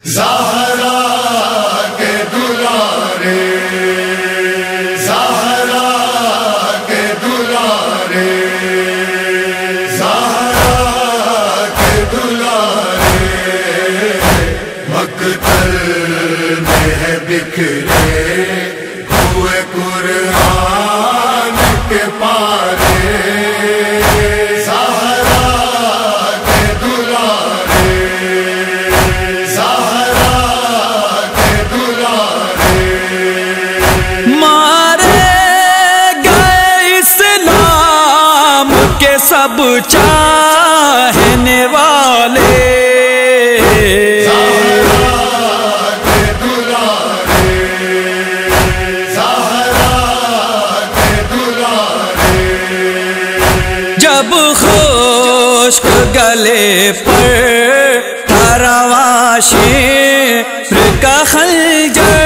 زہرا کے دلارے، زہرا کے دلارے، زہرا کے دلارے، مقتل میں ہے بکھرے ہوئے قرآن کے پارے۔ سب چاہنے والے زہرا کے دلارے، زہرا کے دلارے، جب خشک گلے پر تھا رواں شعر کا خنجر،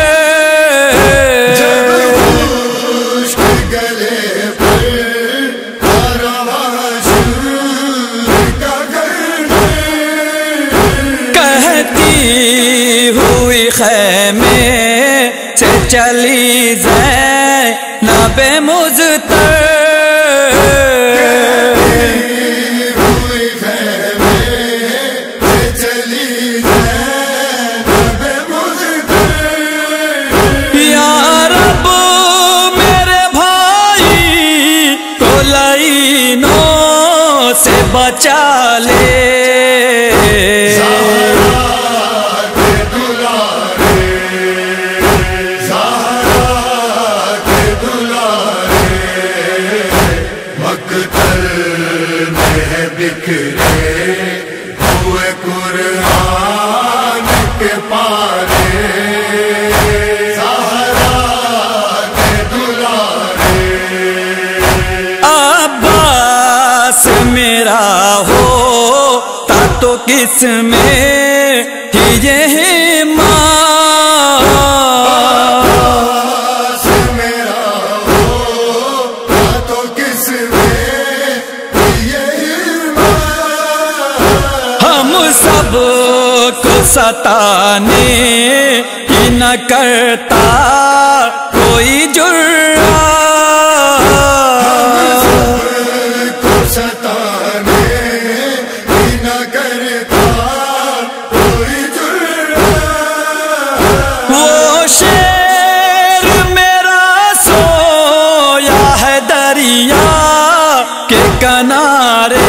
ہوئی خیمے سے چلی زینب مضطر، ہوئی خیمے سے چلی زینب مضطر، یا رب میرے بھائی کو لعینوں سے بچا لے۔ بکھرے ہوئے قرآن کے پارے، زہرا کے دلارے، عباس میرا ہوتا تو کس میں ہی یہ ماں، سب کو ستانے ہی نہ کرتا کوئی جرأت، سب کو ستانے ہی نہ کرتا کوئی جرأت، وہ شیر میرا سویا ہے دریا کے کنارے،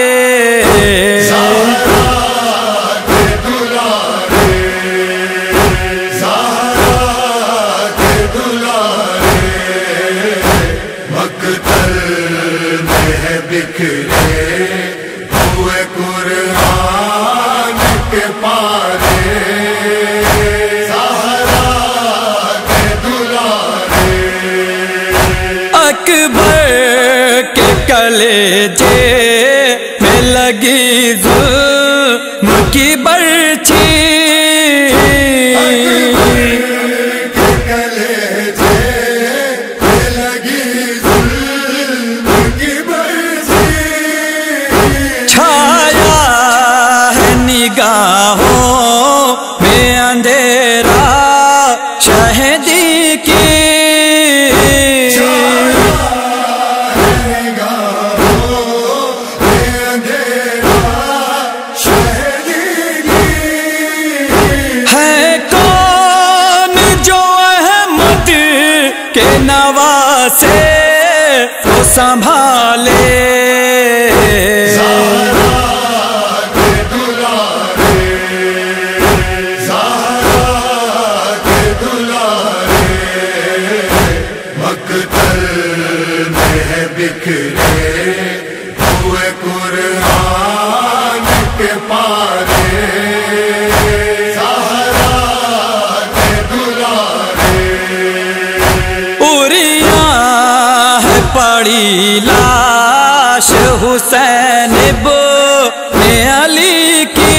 بکھرے ہوئے قرآن کے پارے، زہرا کے دلارے، اکبر کے کلیجے میں لگی ظلم کی برچھی، نگاہوں میں اندھیرا شہدی کی، نگاہوں میں اندھیرا شہدی کی، ہے کون جو احمد کے نواسے کو سنبھالے، بکھرے ہوئے قرآن کے پارے، زہرا کے دلارے، اریاں ہے پڑی لاش حسین ابن علی کی،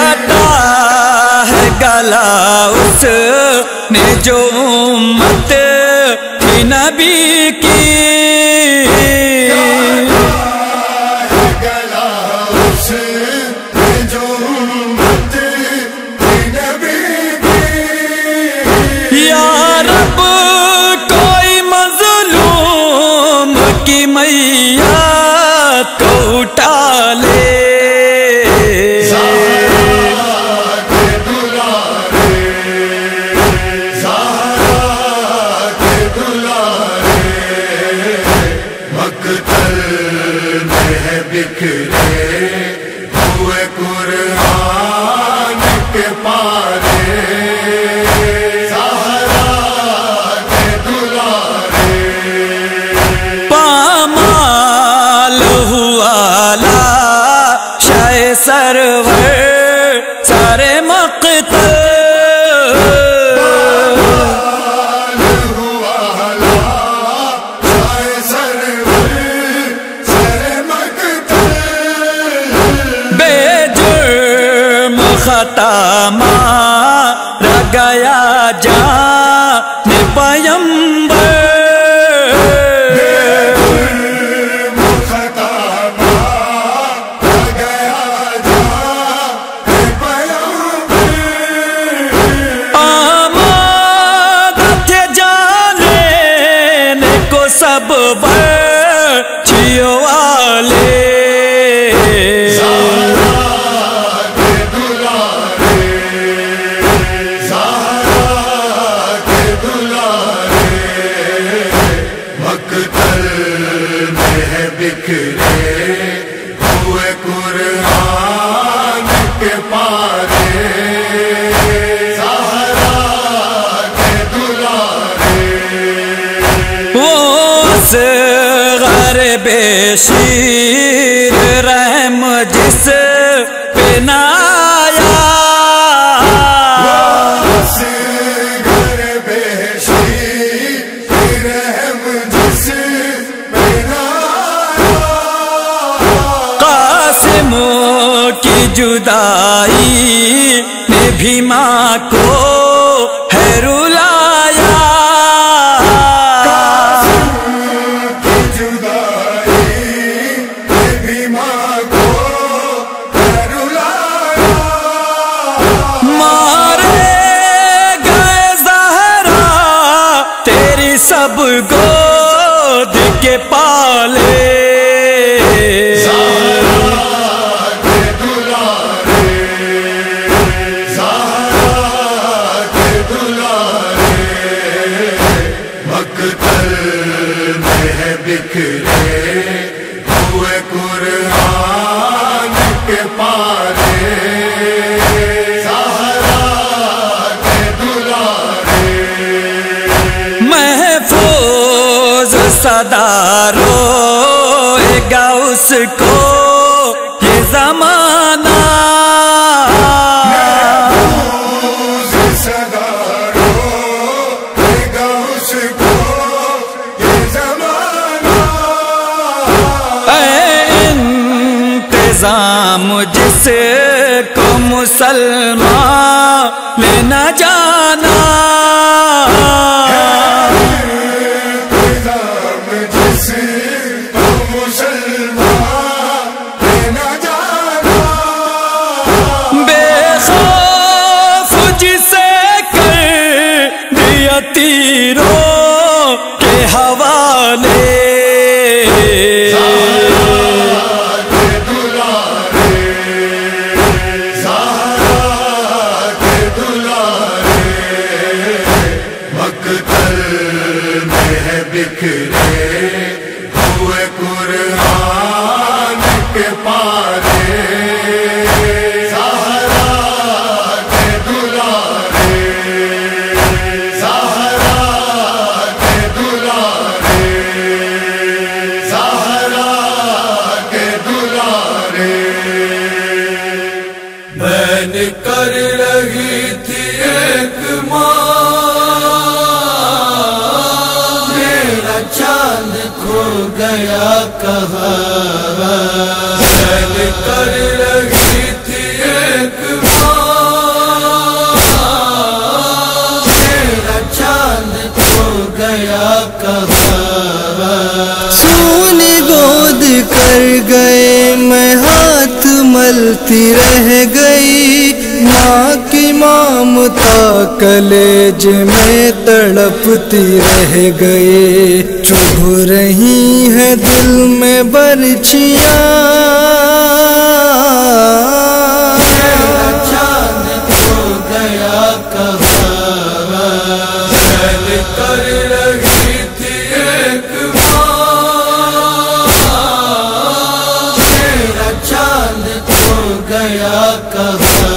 گلا اس نے جو امت نبی کی گلا اس جو امت نبی کی یا رب کوئی مظلوم کی میت کو اٹھا لے بکھرے ہوئے قرآن کے پارے زہرا کے دلارے پامال ہوا لاشے سرور سارے مقتل خطا مارا گیا جان پیمبر خطا مارا گیا جان پیمبر آماد تھے جانے کو سب بچیوں والے بکھرے ہوئے قرآن کے پارے زہرا کے دلارے وہ اصغر بے شیر رحم جس پہ نہ آیا اصغر بے شیر رحم جس پہ نہ کی جدائی نے بھی ماں کو ہے رلایا کی جدائی نے بھی ماں کو ہے رلایا مارے گئے زہرا تیری سب گود کے پالے بکھرے ہوئے قرآن کے پارے زہرا کے دلارے محفوظ صدا روئے گا اس کو یہ زمانہ صدا روئے گا اس کو جس کو مسلمان نے نہ جانا جس کو مسلمان نے نہ جانا بے خوف جسے کر دیا تیروں کے حوالے بکھرے ہوئے قرآن کے پارے زہرا کے دلارے زہرا کے دلارے زہرا کے دلارے بہن کر رہی تھی ایک ماں چاند کھو گیا کہاں بہن کر رہی تھی ایک ماں میرا چاند کھو گیا کہاں؟ سونی گود کر گئے میں ہاتھ ملتی رہ گئی، ماں کی ممتا کلیج میں تڑپتی رہ گئی، چبھ رہی ہے دل میں برچھیاں، میرا چاند کھو گیا کہاں؟ سیل کر رہی تھی ایک ماں، میرا چاند کھو گیا کہاں؟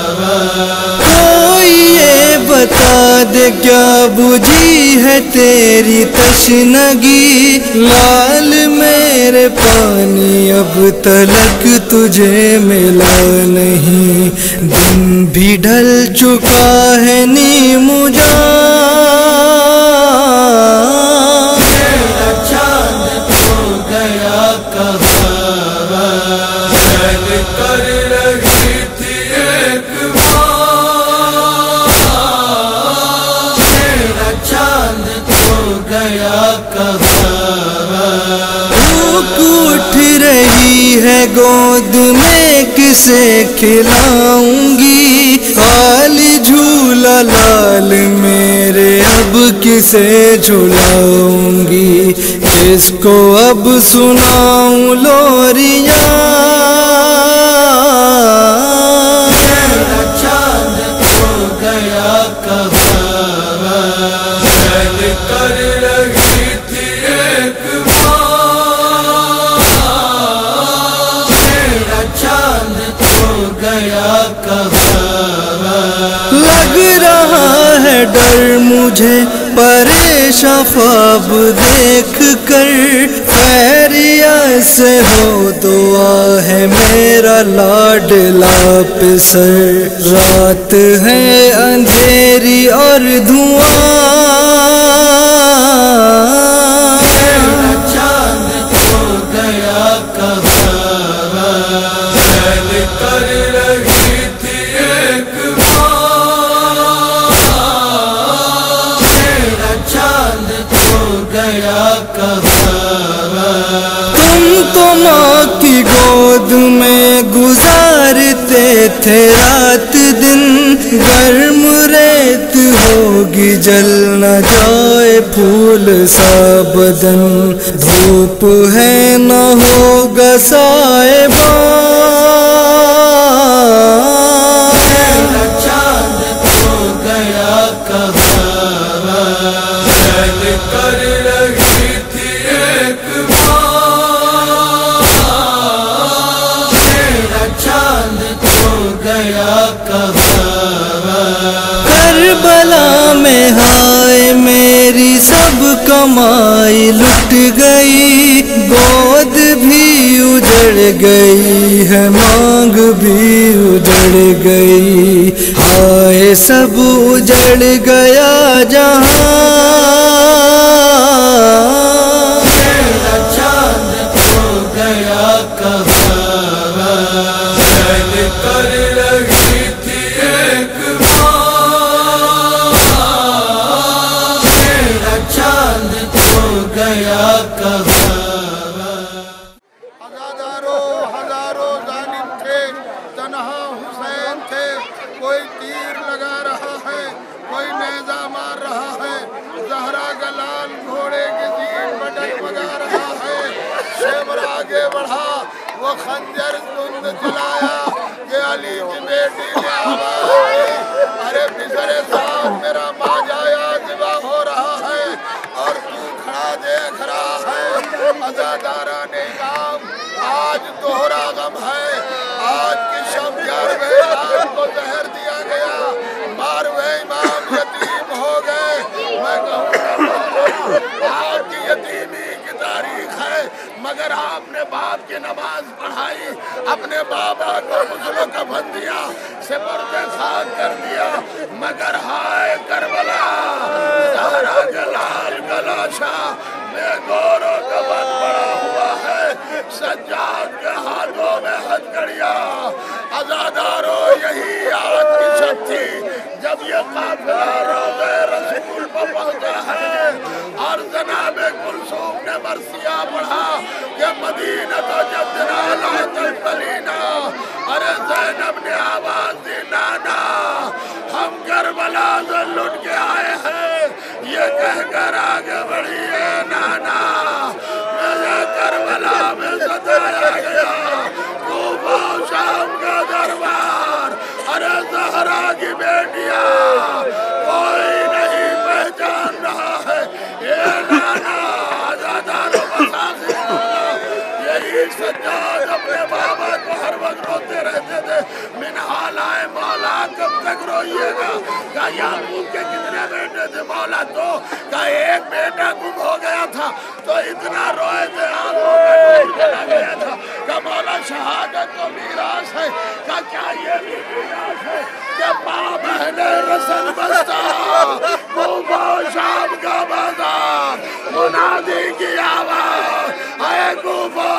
کوئی یہ بتا دے کیا بجھی ہے تیری تشنگی، لال میرے پانی اب تلک تجھے ملا نہیں، دن بھی ڈھل چکا ہے نیم جان، میرا چاند کھو گیا کہاں؟ سیل کر رہی تھی ایک ماں، میرا چاند کھو گیا کہاں؟ بھوک اٹھ رہی ہے گود میں کسے کھلاؤں گی، خالی جھولا لال میرے اب کسے جھلاؤں گی، کس کو اب سناؤں لوریاں، میرا چاند کھو گیا کہاں؟ سیل کر رہی تھی ایک ماں، میرا چاند کھو گیا کہاں؟ لگ رہا ہے ڈر مجھے پریشاں خواب دیکھ کر، خیریہ سے ہو دعا ہے میرا لاڈلا پسر، رات ہے اندھیری اور دھواں، میرا چاند کھو گیا کہاں؟ سیل کر رہی تھی ایک ماں، میرا چاند کھو گیا کہاں؟ تم تو ماں کی گود میں گزارتے تھے رات دن، گرم ریت ہوگی جل نہ جائے پھول سا بدن، دھوپ ہے نہ ہوگا سائباں، میرا چاند کھو گیا کہاں؟ سیل کر رہی تھی ایک ماں، میرا چاند کھو گیا کہاں؟ کربلا میں ہائے میری سب کمائی لٹ گئی، گود بھی اجڑ گئی ہے مانگ بھی اجڑ گئی، ہائے سب اجڑ گیا جہاں، میرا چاند کھو گیا کہاں؟ سیل کر رہی تھی ایک ماں، میرا چاند کھو گیا کہاں؟ ہزاروں ظالم تھے، تنہا حسین تھے، کوئی تیر لگا رہا ہے، کوئی نیزہ مار رہا ہے، زہرا کا لال گھوڑے کے زیر میں ڈگمگا رہا ہے، شیور آگے بڑھا وہ خنجر تند چلایا کہ علی کی بیٹی نے آواز دی، ارے بسرے صاحب میرا ماں جایا ذبح ہو رہا ہے اور تو کھڑا دیکھ رہا ہے، عزاداران امام آج دوہرا غم ہے، آج کی شب 11ویں امام کو زہر دیا گیا، 12ویں امام یتیم ہو گئے، میں کہوں آپ کی یتیمی کی تاریخ ہے، مگر آپ نے باپ کی نماز پڑھائی، اپنے بابا کو غسل و کفن دیا، سپرد خاک کر دیا، مگر ہائے کربلا، زہرا کے لال کا لاشا بے گور و کفن پڑا ہوا ہے، سجاد کے ہاتھوں میں ہتھکڑیاں، عزادارو یہی آج کی شب تھی جب یہ قافلہ روضہ رسول پر پہنچا ہے، मरसिया पढ़ा कि मदीना तो जद्दना ला तलबलीना। अरे ज़ैनब ने आवाज दी नाना हम करबला से लुट के आए हैं, ये कहकर आगे बढ़ी है नाना मुझे करबला में सताया गया, कूफा शाम का दरबार। अरे ज़हरा की बेटियां कोई नहीं पहचान रहा है, ये नाना आज़ादारो मसाजिद। यही सज्जाद अपने बाबा को हर वक्त रोते रहते थे, मिनहाल आए मौला कब तक रोइएगा। का याकूब के कितने बेटे थे मौला, तो का एक बेटा गुम हो गया था तो इतना रोए थे आंखों में नूर चला गया था। का मौला शहादत तो मीरास है, का क्या ये भी मीरास है कि माँ बहने रसन बस्ता कूफा शाम का बाजार, मुनादी की आवाज आए कूफा